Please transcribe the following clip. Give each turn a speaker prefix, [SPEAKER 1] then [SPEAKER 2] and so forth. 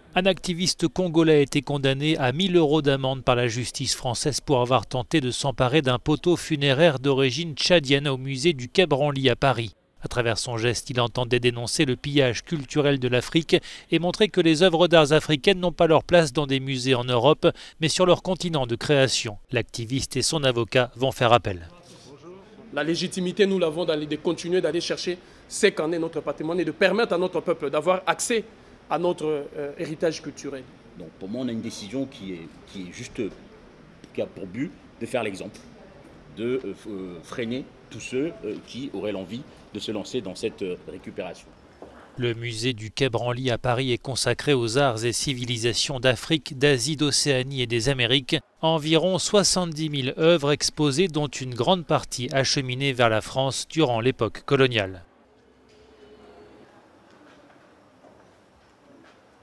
[SPEAKER 1] Un activiste congolais a été condamné à 1 000 € d'amende par la justice française pour avoir tenté de s'emparer d'un poteau funéraire d'origine tchadienne au musée du Quai Branly à Paris. À travers son geste, il entendait dénoncer le pillage culturel de l'Afrique et montrer que les œuvres d'art africaines n'ont pas leur place dans des musées en Europe, mais sur leur continent de création. L'activiste et son avocat vont faire appel.
[SPEAKER 2] La légitimité, nous l'avons de continuer d'aller chercher ce qu'en est notre patrimoine et de permettre à notre peuple d'avoir accès à notre héritage culturel.
[SPEAKER 3] Donc pour moi, on a une décision qui est juste, qui a pour but de faire l'exemple, de freiner tous ceux qui auraient l'envie de se lancer dans cette récupération.
[SPEAKER 1] Le musée du Quai Branly à Paris est consacré aux arts et civilisations d'Afrique, d'Asie, d'Océanie et des Amériques. Environ 70 000 œuvres exposées, dont une grande partie acheminée vers la France durant l'époque coloniale.